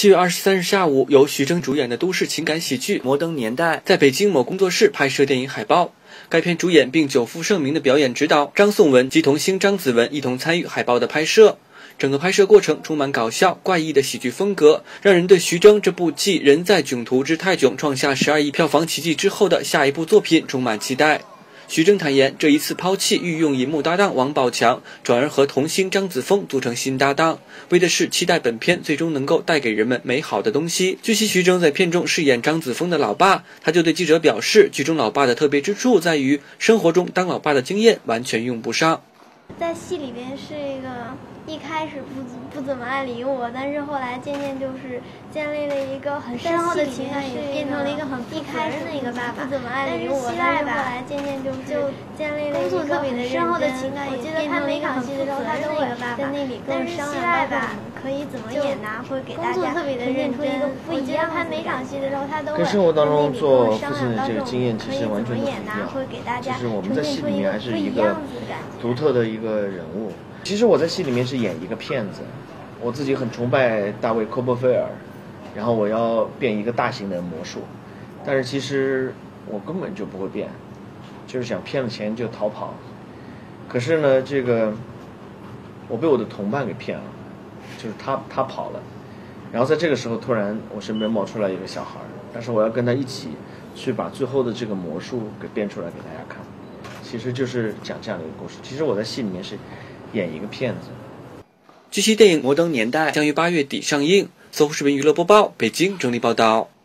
7月23日下午，由徐峥主演的都市情感喜剧《摩登年代》在北京某工作室拍摄电影海报。该片主演并久负盛名的表演指导张颂文及童星张子文一同参与海报的拍摄。整个拍摄过程充满搞笑怪异的喜剧风格，让人对徐峥这部继《人在囧途之泰囧》创下12亿票房奇迹之后的下一部作品充满期待。徐峥坦言，这一次抛弃御用银幕搭档王宝强，转而和童星张子枫组成新搭档，为的是期待本片最终能够带给人们美好的东西。据悉，徐峥在片中饰演张子枫的老爸，他就对记者表示，剧中老爸的特别之处在于生活中当老爸的经验完全用不上。 在戏里边是一个一开始不怎么爱理我，但是后来渐渐就是建立了一个很深厚的情感，也变成了一个很一开始的一个爸爸，不怎么爱理我，但是后来渐渐就建立了一个很深厚的情感，也变成了一个很负责任的一个爸爸。但是戏外吧，可以怎么演呐，会给大家呈现出一个不一样。他每场戏的时候，他都会跟生活当中做父亲的这个经验其实完全不一样。就是我们在戏里面还是一个独特的一个人物。其实我在戏里面是演一个骗子，我自己很崇拜大卫·科波菲尔，然后我要变一个大型的魔术，但是其实我根本就不会变，就是想骗了钱就逃跑。可是呢，这个我被我的同伴给骗了，就是他跑了，然后在这个时候突然我身边冒出来一个小孩，但是我要跟他一起去把最后的这个魔术给变出来给大家看，其实就是讲这样的一个故事。其实我在戏里面是演一个骗子。 据悉，电影《摩登年代》将于8月底上映。搜狐视频娱乐播报，北京整理报道。